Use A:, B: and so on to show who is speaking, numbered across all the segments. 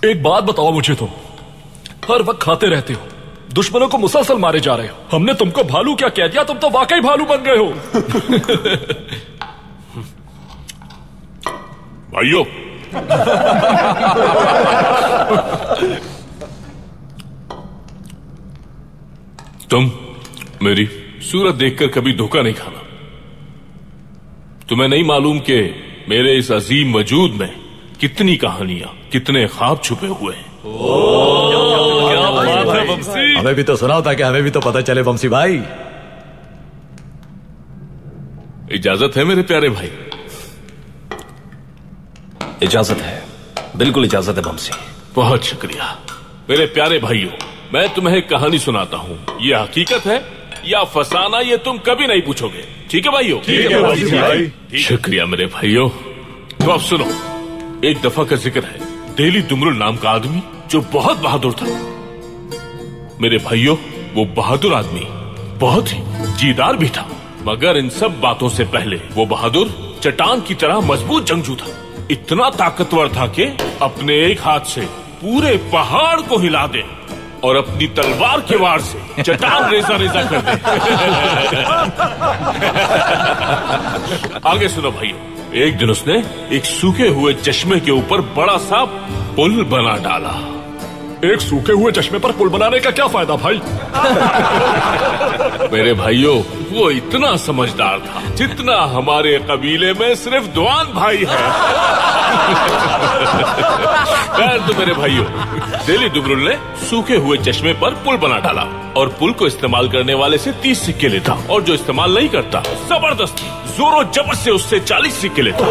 A: एक बात बताओ मुझे, तुम हर वक्त खाते रहते हो, दुश्मनों को मुसलसल मारे जा रहे हो। हमने तुमको भालू क्या कह दिया? तुम तो वाकई भालू बन गए हो।
B: भाइयों, तुम मेरी सूरत देखकर कभी धोखा नहीं खाना। तुम्हें नहीं मालूम कि मेरे इस अजीम वजूद में कितनी कहानियां, कितने ख्वाब छुपे हुए हैं।
A: क्या बात है वंशी।
C: हमें भी तो सुनाओ ताकि हमें भी तो पता चले वंशी भाई।
B: इजाजत है मेरे प्यारे भाई?
D: इजाजत है, बिल्कुल इजाजत है वंशी।
B: बहुत शुक्रिया मेरे प्यारे भाइयों। मैं तुम्हें एक कहानी सुनाता हूँ। ये हकीकत है या फसाना, ये तुम कभी नहीं पूछोगे। ठीक है भाइयों?
C: ठीक है वंशी भाई।
B: शुक्रिया मेरे भाइयों। तो अब सुनो, एक दफा का जिक्र है। देली दुमरुल नाम का आदमी जो बहुत बहादुर था। मेरे भाइयों, वो बहादुर आदमी बहुत ही जीदार भी था, मगर इन सब बातों से पहले वो बहादुर चट्टान की तरह मजबूत जंगजू था। इतना ताकतवर था कि अपने एक हाथ से पूरे पहाड़ को हिला दे और अपनी तलवार के वार से चट्टान रेजा रेजा कर दे। आगे सुनो भाइयों। एक दिन उसने एक सूखे हुए चश्मे के ऊपर बड़ा सा पुल बना डाला।
A: एक सूखे हुए चश्मे पर पुल बनाने का क्या फायदा भाई?
B: मेरे भाइयों, वो इतना समझदार था जितना हमारे कबीले में सिर्फ दुआन भाई है। खैर तो मेरे भाइयों, देली दुमरुल ने सूखे हुए चश्मे पर पुल बना डाला और पुल को इस्तेमाल करने वाले से 30 सिक्के लेता और जो इस्तेमाल नहीं करता जबरदस्ती जोरों जबर से उससे 40 सिक्के लेता।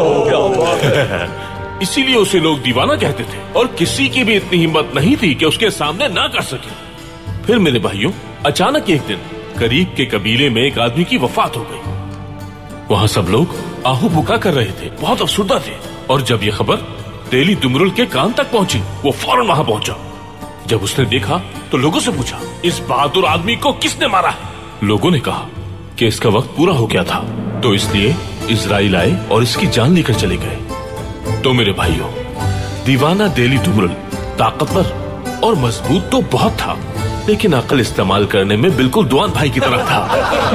B: इसीलिए उसे लोग दीवाना कहते थे और किसी की भी इतनी हिम्मत नहीं थी कि उसके सामने ना कर सके। फिर मेरे भाइयों, अचानक एक दिन करीब के कबीले में एक आदमी की वफात हो गई। वहाँ सब लोग आहू बुका कर रहे थे, बहुत अफसुर्दा थे। और जब ये खबर देली दुमरुल के कान तक पहुंची, वो फौरन वहां पहुंचा। जब उसने देखा तो लोगों से पूछा, इस बहादुर आदमी को किसने मारा है? लोगों ने कहा कि इसका वक्त पूरा हो गया था, तो इसलिए इजराइल आए और इसकी जान लेकर चले गए। तो मेरे भाइयों, दीवाना देली दुमरुल ताकतवर और मजबूत तो बहुत था, लेकिन अकल इस्तेमाल करने में बिल्कुल दुआन भाई की तरह था।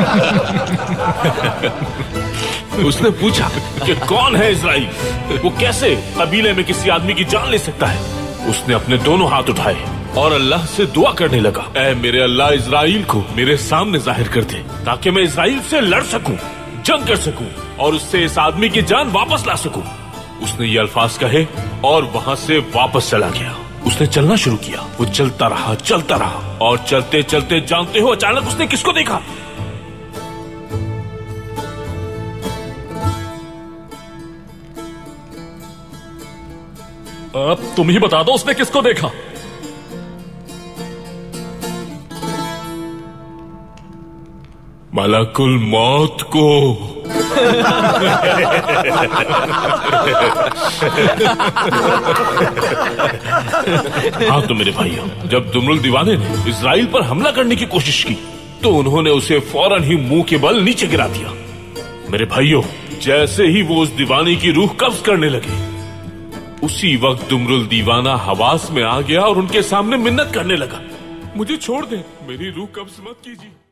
B: उसने पूछा कि कौन है इजराइल? वो कैसे कबीले में किसी आदमी की जान ले सकता है? उसने अपने दोनों हाथ उठाए और अल्लाह से दुआ करने लगा, ऐ मेरे अल्लाह, इजराइल को मेरे सामने जाहिर कर दे ताकि मैं इजराइल से लड़ सकूं, जंग कर सकूं और उससे इस आदमी की जान वापस ला सकूं। उसने ये अल्फाज कहे और वहां से वापस चला गया। उसने चलना शुरू किया। वो चलता रहा और चलते चलते जानते हो अचानक उसने किसको देखा?
A: अब तुम ही बता दो, उसने किसको देखा?
B: मलकुल मौत को। हाँ तो मेरे भाइयों, जब दुमरुल दीवाने ने इजराइल पर हमला करने की कोशिश की तो उन्होंने उसे फौरन ही मुंह के बल नीचे गिरा दिया। मेरे भाइयों, जैसे ही वो उस दीवाने की रूह कब्ज करने लगे, उसी वक्त दुमरुल दीवाना हवास में आ गया और उनके सामने मिन्नत करने लगा, मुझे छोड़ दे, मेरी रूह कब्ज मत कीजिए।